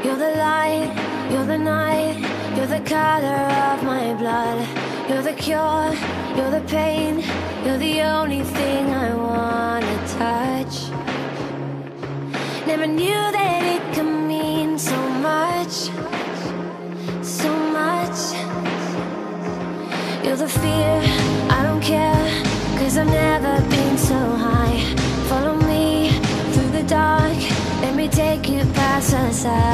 You're the light, you're the night, you're the color of my blood. You're the cure, you're the pain, you're the only thing I wanna touch. Never knew that it could mean so much, so much. You're the fear, I don't care, 'cause I've never been so high. Follow me through the dark, let me take you past the side.